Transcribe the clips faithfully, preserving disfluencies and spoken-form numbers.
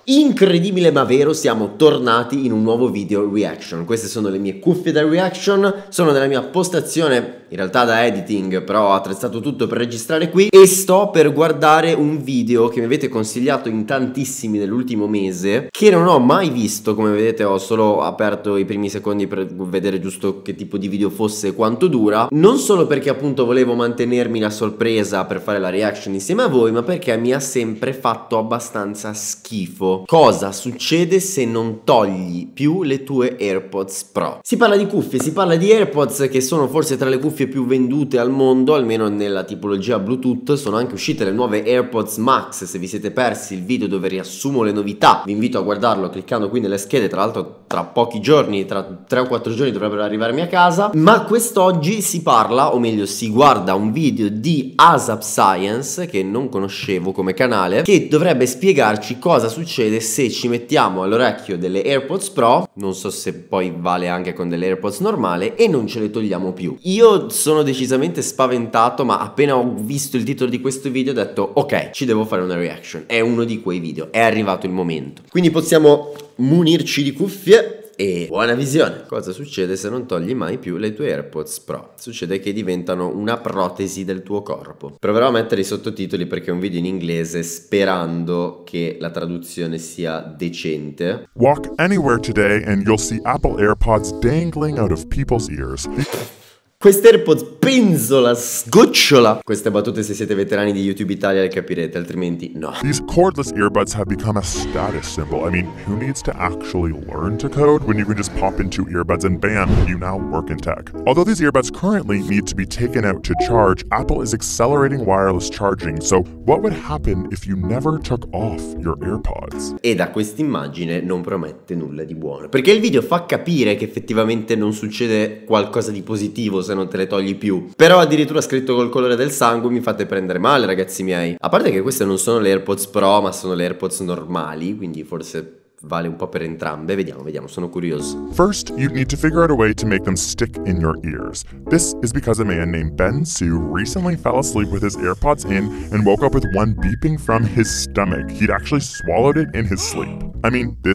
Incredibile ma vero, siamo tornati in un nuovo video reaction. Queste sono le mie cuffie da reaction, sono nella mia postazione, in realtà da editing, però ho attrezzato tutto per registrare qui. E sto per guardare un video che mi avete consigliato in tantissimi nell'ultimo mese, che non ho mai visto. Come vedete ho solo aperto i primi secondi per vedere giusto che tipo di video fosse e quanto dura. Non solo perché appunto volevo mantenermi la sorpresa per fare la reaction insieme a voi, ma perché mi ha sempre fatto abbastanza schifo. Cosa succede se non togli più le tue AirPods Pro? Si parla di cuffie, si parla di AirPods che sono forse tra le cuffie più vendute al mondo, almeno nella tipologia Bluetooth. Sono anche uscite le nuove AirPods Max. Se vi siete persi il video dove riassumo le novità, vi invito a guardarlo cliccando qui nelle schede. Tra l'altro tra pochi giorni, tra tre o quattro giorni dovrebbero arrivarmi a casa. Ma quest'oggi si parla, o meglio si guarda un video di ASAP Science, che non conoscevo come canale, che dovrebbe spiegarci cosa succede se ci mettiamo all'orecchio delle AirPods Pro, non so se poi vale anche con delle AirPods normali, e non ce le togliamo più. Io sono decisamente spaventato, ma appena ho visto il titolo di questo video ho detto ok, ci devo fare una reaction. È uno di quei video, è arrivato il momento. Quindi possiamo munirci di cuffie e buona visione. Cosa succede se non togli mai più le tue AirPods Pro? Succede che diventano una protesi del tuo corpo. Proverò a mettere i sottotitoli perché è un video in inglese, sperando che la traduzione sia decente. Walk anywhere today and you'll see Apple AirPods dangling out of people's ears. Queste AirPods penzola, sgocciola. Queste battute se siete veterani di YouTube Italia le capirete, altrimenti no. These cordless earbuds have become a status symbol. I mean, who needs to actually learn to code when you can just pop in two earbuds and bam, you now work in tech. Although these earbuds currently need to be taken out to charge, Apple is accelerating wireless charging. So what would happen if you never took off your AirPods? E da quest'immagine non promette nulla di buono, perché il video fa capire che effettivamente non succede qualcosa di positivo se non te le togli più. Però addirittura scritto col colore del sangue, mi fate prendere male, ragazzi miei. A parte che queste non sono le AirPods Pro, ma sono le AirPods normali, quindi forse vale un po' per entrambe. Vediamo, vediamo, sono curioso. First, you need to figure out a way to make them stick in your ears. This is because a man named Ben Sue recently fell asleep with his AirPods in and woke up with one beeping from his stomach. He'd actually swallowed it in his sleep. I mean, this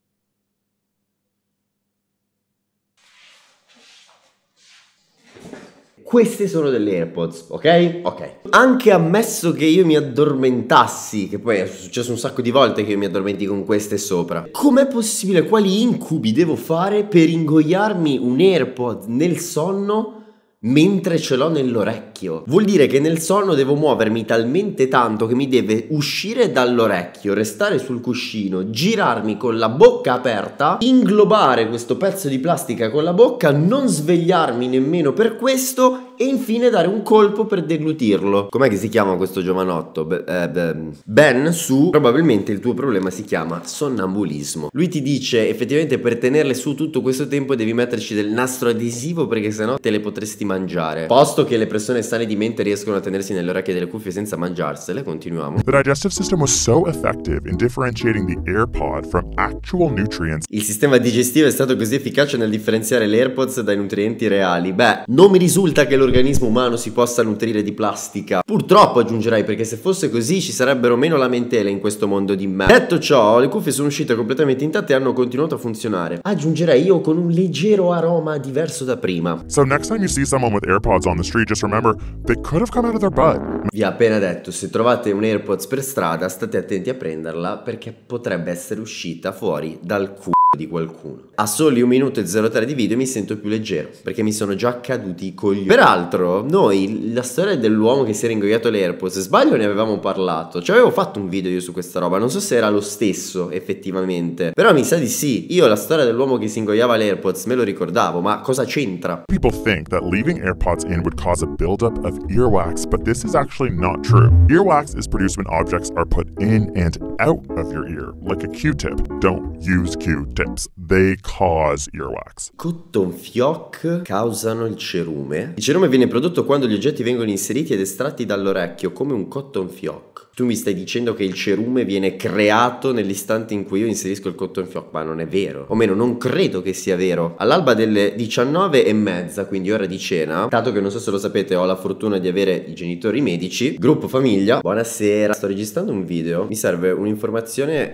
Queste sono delle AirPods, ok? Ok. Anche ammesso che io mi addormentassi, che poi è successo un sacco di volte che io mi addormenti con queste sopra, com'è possibile? Quali incubi devo fare per ingoiarmi un AirPod nel sonno mentre ce l'ho nell'orecchio? Vuol dire che nel sonno devo muovermi talmente tanto che mi deve uscire dall'orecchio, restare sul cuscino, girarmi con la bocca aperta, inglobare questo pezzo di plastica con la bocca, non svegliarmi nemmeno per questo e infine dare un colpo per deglutirlo. Com'è che si chiama questo giovanotto? Be eh, be Ben Su. Probabilmente il tuo problema si chiama sonnambulismo. Lui ti dice effettivamente per tenerle su tutto questo tempo devi metterci del nastro adesivo, perché sennò te le potresti mangiare. Posto che le persone sane di mente riescono a tenersi nelle orecchie delle cuffie senza mangiarsele, continuiamo. The digestive system was so effective in differentiating the AirPod from actual nutrients. Il sistema digestivo è stato così efficace nel differenziare le AirPods dai nutrienti reali. Beh, non mi risulta che l'organismo umano si possa nutrire di plastica. Purtroppo, aggiungerai, perché se fosse così ci sarebbero meno lamentele in questo mondo di me. Detto ciò, le cuffie sono uscite completamente intatte e hanno continuato a funzionare. Aggiungerei io con un leggero aroma diverso da prima. So next time you see someone with AirPods on the street, just remember they could have come out of their butt. Vi ho appena detto, se trovate un AirPods per strada state attenti a prenderla, perché potrebbe essere uscita fuori dal culo di qualcuno. A soli un minuto e zero tre di video mi sento più leggero, perché mi sono già caduti i coglioni. Peraltro noi la storia dell'uomo che si era ingoiato le AirPods, sbaglio, ne avevamo parlato, cioè avevo fatto un video io su questa roba, non so se era lo stesso effettivamente, però mi sa di sì. Io la storia dell'uomo che si ingoiava le AirPods me lo ricordavo, ma cosa c'entra? People think that leaving AirPods in would cause a buildup of earwax, but this is actually not true. Earwax is produced when objects are put in and out of your ear, like a Q-tip. Don't use Q-tips. They cause earwax. Cotton fioc causano il cerume. Il cerume viene prodotto quando gli oggetti vengono inseriti ed estratti dall'orecchio, come un cotton fioc. Tu mi stai dicendo che il cerume viene creato nell'istante in cui io inserisco il cotton fioc, ma non è vero. O meno, non credo che sia vero. All'alba delle diciannove e mezza, quindi ora di cena, dato che non so se lo sapete, ho la fortuna di avere i genitori medici, gruppo famiglia, buonasera, sto registrando un video, mi serve un'informazione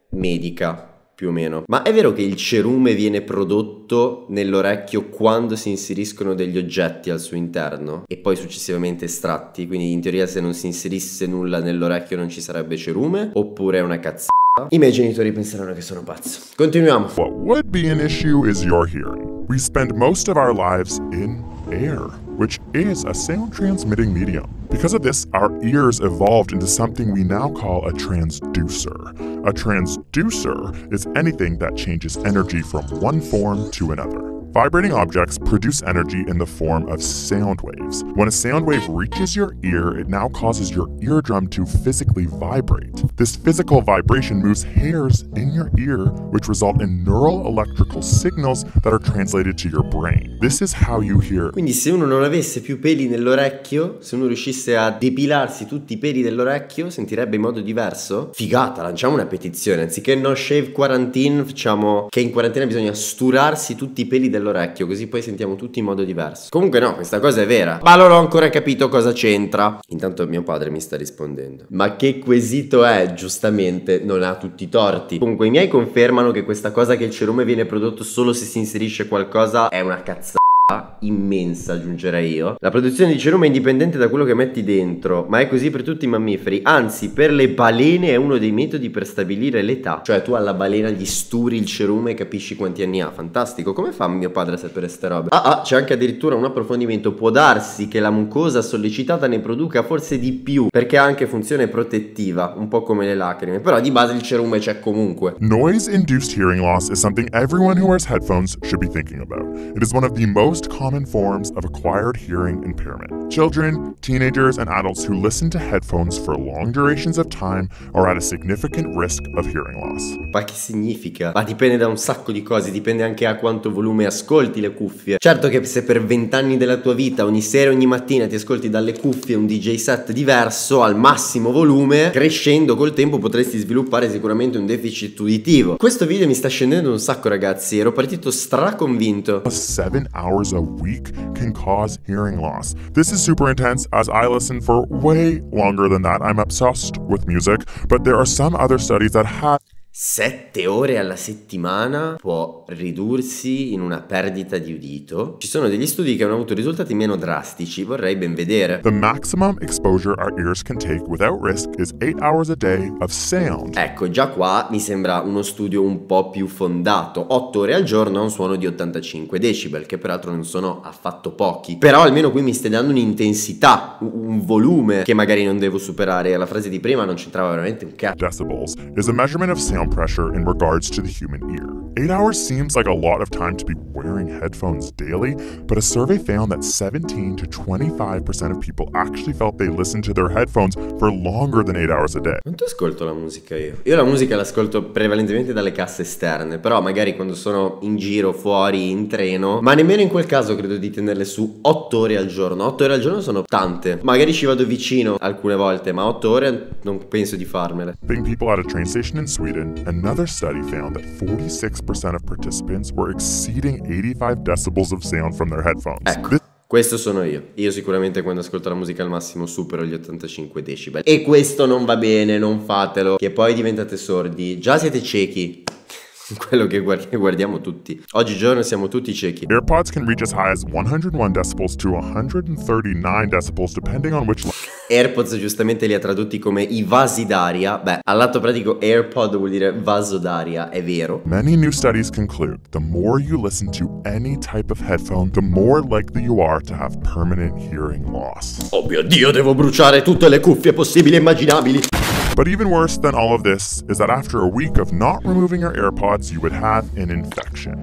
medica, più o meno. Ma è vero che il cerume viene prodotto nell'orecchio quando si inseriscono degli oggetti al suo interno e poi successivamente estratti? Quindi in teoria se non si inserisse nulla nell'orecchio non ci sarebbe cerume? Oppure è una cazzata? I miei genitori penseranno che sono pazzo. Continuiamo. What would be an issue is your hearing. We spend most of our lives in air, which is a sound transmitting medium. Because of this, our ears evolved into something we now call a transducer. A transducer is anything that changes energy from one form to another. Vibrating objects produce energy in the form of sound waves. When a sound wave reaches your ear, it now causes your eardrum to physically vibrate. This physical vibration moves hairs in your ear, which result in neural electrical signals that are translated to your brain. This is how you hear. Quindi se uno non avesse più peli nell'orecchio, se uno riuscisse a depilarsi tutti i peli dell'orecchio, sentirebbe in modo diverso? Figata, lanciamo una petizione. Anziché no shave quarantine, facciamo che in quarantena bisogna sturarsi tutti i peli dell'orecchio. L'orecchio, così poi sentiamo tutti in modo diverso. Comunque no, questa cosa è vera, ma non ho ancora capito cosa c'entra. Intanto mio padre mi sta rispondendo. Ma che quesito è? Giustamente non ha tutti i torti. Comunque i miei confermano che questa cosa che il cerume viene prodotto solo se si inserisce qualcosa è una cazzata immensa, aggiungerei io. La produzione di cerume è indipendente da quello che metti dentro, ma è così per tutti i mammiferi. Anzi, per le balene è uno dei metodi per stabilire l'età. Cioè tu alla balena gli sturi il cerume e capisci quanti anni ha. Fantastico. Come fa mio padre a sapere ste robe? Ah ah, c'è anche addirittura un approfondimento. Può darsi che la mucosa sollecitata ne produca forse di più, perché ha anche funzione protettiva, un po' come le lacrime. Però di base il cerume c'è comunque. Noise-induced hearing loss is something everyone who wears headphones should be thinking about. It is one of the most common forms of acquired hearing impairment. Children, teenagers, and adults who listen to headphones for long durations of time are at a significant risk of hearing loss. Ma che significa? Ma dipende da un sacco di cose, dipende anche a quanto volume ascolti le cuffie. Certo che se per vent'anni della tua vita ogni sera, ogni mattina ti ascolti dalle cuffie un D J set diverso al massimo volume, crescendo col tempo potresti sviluppare sicuramente un deficit uditivo. Questo video mi sta scendendo un sacco ragazzi, ero partito straconvinto. Seven hours a week can cause hearing loss. This is super intense as I listen for way longer than that. I'm obsessed with music, but there are some other studies that have sette ore alla settimana può ridursi in una perdita di udito. Ci sono degli studi che hanno avuto risultati meno drastici, vorrei ben vedere. The maximum exposure our ears can take without risk is eight hours a day of sound. Ecco, già qua mi sembra uno studio un po' più fondato. otto ore al giorno a un suono di ottantacinque decibel, che peraltro non sono affatto pochi. Però almeno qui mi stai dando un'intensità, un volume che magari non devo superare. La frase di prima non c'entrava veramente un cazzo. Decibels is a measurement of sound pressure in regards to the human ear. Eight hours seems like a lot of time to be wearing headphones daily, but a survey found that seventeen to twenty-five percent of people actually felt they listened to their headphones for longer than eight hours a day. Quanto ascolto la musica io? Io la musica l'ascolto prevalentemente dalle casse esterne, però magari quando sono in giro, fuori, in treno, ma nemmeno in quel caso credo di tenerle su otto ore al giorno. otto ore al giorno sono tante. Magari ci vado vicino alcune volte, ma otto ore non penso di farmele. Being people at a train station in Sweden, another study found that forty-six percent of participants were exceeding eighty-five decibels of sound from their headphones. Ecco, This questo sono io. Io sicuramente quando ascolto la musica al massimo supero gli ottantacinque decibel. E questo non va bene, non fatelo, che poi diventate sordi. Già siete ciechi. Quello che guardiamo tutti. Oggigiorno siamo tutti ciechi. AirPods can reach as high as one hundred one decibels to one hundred thirty-nine decibels depending on which AirPods giustamente li ha tradotti come i vasi d'aria. Beh, al lato pratico AirPod vuol dire vaso d'aria, è vero. Many new studies conclude the more you listen to any type of headphone, the more likely you are to have permanent hearing loss. Oh mio Dio, devo bruciare tutte le cuffie possibili e immaginabili. But even worse than all of this is that after a week of not removing your AirPods, you would have an infection.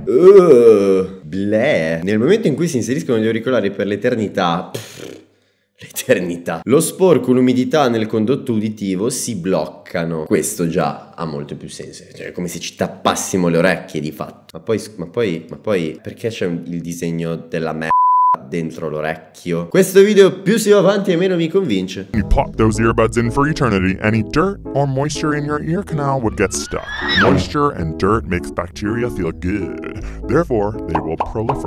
Uh, bleh. Nel momento in cui si inseriscono gli auricolari per l'eternità, l'eternità, lo sporco, l'umidità nel condotto uditivo si bloccano. Questo già ha molto più senso. Cioè, è come se ci tappassimo le orecchie di fatto. Ma poi, ma poi, ma poi, perché c'è un, il disegno della merda dentro l'orecchio? Questo video più si va avanti e meno mi convince. You pop those earbuds in for eternity, any dirt or moisture in your ear canal would get stuck. Moisture and dirt makes bacteria feel good, therefore they will proliferate.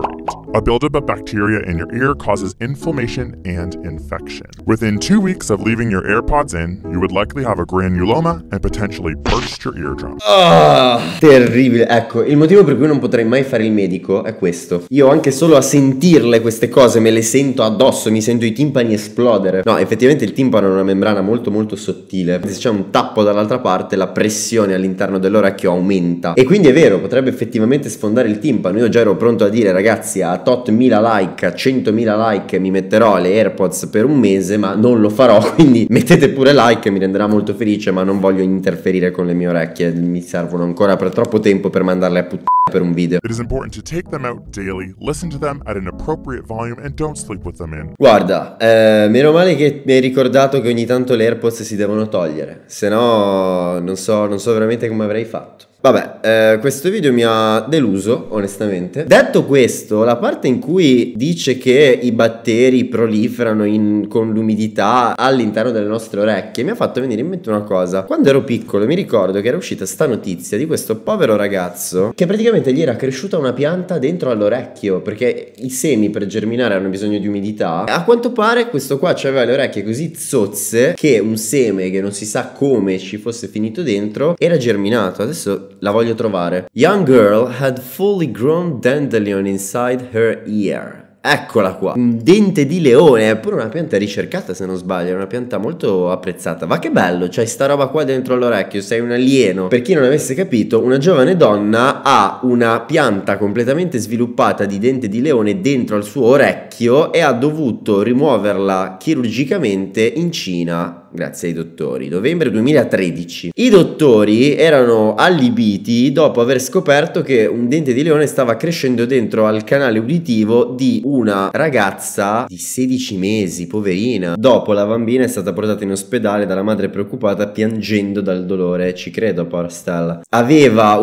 A buildup of bacteria in your ear causes inflammation and infection. Within two weeks of leaving your AirPods in, you would likely have a granuloma and potentially burst your eardrum. Oh, terribile. Ecco, il motivo per cui non potrei mai fare il medico è questo. Io anche solo a sentirle queste cose me le sento addosso, mi sento i timpani esplodere. No, effettivamente il timpano è una membrana molto molto sottile. Se c'è un tappo dall'altra parte, la pressione all'interno dell'orecchio aumenta. E quindi è vero, potrebbe effettivamente sfondare il timpano. Io già ero pronto a dire, ragazzi, a tot mila like, a centomila like mi metterò le AirPods per un mese, ma non lo farò, quindi mettete pure like, mi renderà molto felice, ma non voglio interferire con le mie orecchie, mi servono ancora per troppo tempo per mandarle a puttana per un video. It is important to take them out daily, listen to them at an appropriate volume and don't sleep with them in. Guarda, eh, meno male che mi hai ricordato che ogni tanto le AirPods si devono togliere, se no non so, non so veramente come avrei fatto. Vabbè, eh, questo video mi ha deluso, onestamente. Detto questo, la parte in cui dice che i batteri proliferano in, con l'umidità all'interno delle nostre orecchie mi ha fatto venire in mente una cosa. Quando ero piccolo mi ricordo che era uscita sta notizia di questo povero ragazzo che praticamente gli era cresciuta una pianta dentro all'orecchio, perché i semi per germinare hanno bisogno di umidità. A quanto pare questo qua aveva le orecchie così zozze che un seme che non si sa come ci fosse finito dentro era germinato. Adesso la voglio trovare. Young girl had fully grown dandelion inside her ear. Eccola qua, un dente di leone, è pure una pianta ricercata se non sbaglio, è una pianta molto apprezzata. Va che bello, c'hai sta roba qua dentro all'orecchio, sei un alieno. Per chi non avesse capito, una giovane donna ha una pianta completamente sviluppata di dente di leone dentro al suo orecchio e ha dovuto rimuoverla chirurgicamente in Cina. Grazie ai dottori. Novembre duemilatredici. I dottori erano allibiti dopo aver scoperto che un dente di leone stava crescendo dentro al canale uditivo di una ragazza di sedici mesi, poverina. Dopo la bambina è stata portata in ospedale dalla madre preoccupata piangendo dal dolore. Ci credo, povera Stella. Aveva,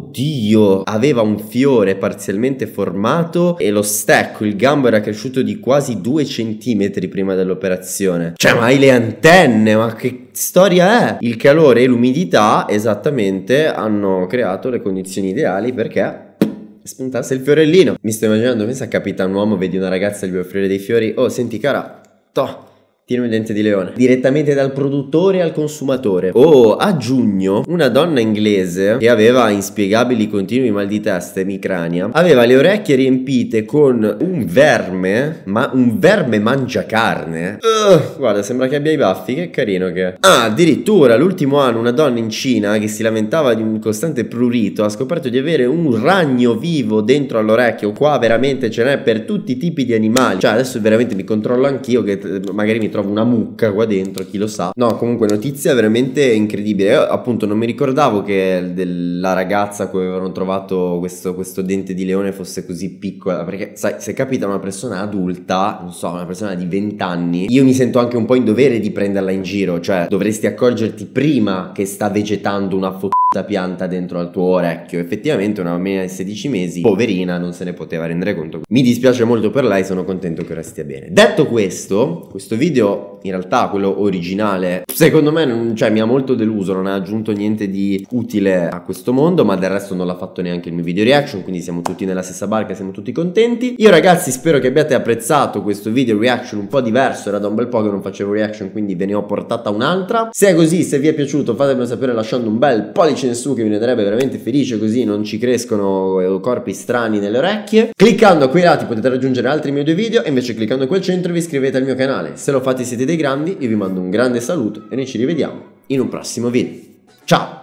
oddio, aveva un fiore parzialmente formato e lo stecco, il gambo era cresciuto di quasi due centimetri prima dell'operazione. Cioè, ma hai le antenne? Ma che storia è? Il calore e l'umidità esattamente hanno creato le condizioni ideali perché spuntasse il fiorellino. Mi sto immaginando, pensa capita un uomo, vedi una ragazza e gli vuoi offrire dei fiori. Oh, senti cara, toh, tieni un dente di leone. Direttamente dal produttore al consumatore. Oh, a giugno una donna inglese che aveva inspiegabili continui mal di testa e emicrania aveva le orecchie riempite con un verme, ma un verme mangiacarne. Uh, guarda, sembra che abbia i baffi, che carino che è. Ah, addirittura l'ultimo anno una donna in Cina che si lamentava di un costante prurito ha scoperto di avere un ragno vivo dentro all'orecchio. Qua veramente ce n'è per tutti i tipi di animali. Cioè adesso veramente mi controllo anch'io che magari mi trovo una mucca qua dentro, chi lo sa. No, comunque notizia veramente incredibile. Io appunto non mi ricordavo che della ragazza a cui avevano trovato questo, questo dente di leone fosse così piccola, perché sai, se capita una persona adulta, non so, una persona di venti anni, io mi sento anche un po' in dovere di prenderla in giro. Cioè dovresti accorgerti prima che sta vegetando una fottuta pianta dentro al tuo orecchio. Effettivamente una bambina di sedici mesi, poverina, non se ne poteva rendere conto. Mi dispiace molto per lei, sono contento che ora stia bene. Detto questo, questo video in realtà, quello originale, secondo me non, cioè, mi ha molto deluso, non ha aggiunto niente di utile a questo mondo, ma del resto non l'ha fatto neanche il mio video reaction, quindi siamo tutti nella stessa barca, siamo tutti contenti. Io ragazzi spero che abbiate apprezzato questo video reaction un po' diverso, era da un bel po' che non facevo reaction, quindi ve ne ho portata un'altra. Se è così, se vi è piaciuto fatemelo sapere lasciando un bel pollice in su che mi renderebbe veramente felice, così non ci crescono corpi strani nelle orecchie. Cliccando a quei lati potete raggiungere altri miei due video e invece cliccando a quel centro vi iscrivete al mio canale. Se lo fate siete dei grandi, io vi mando un grande saluto e noi ci rivediamo in un prossimo video. Ciao!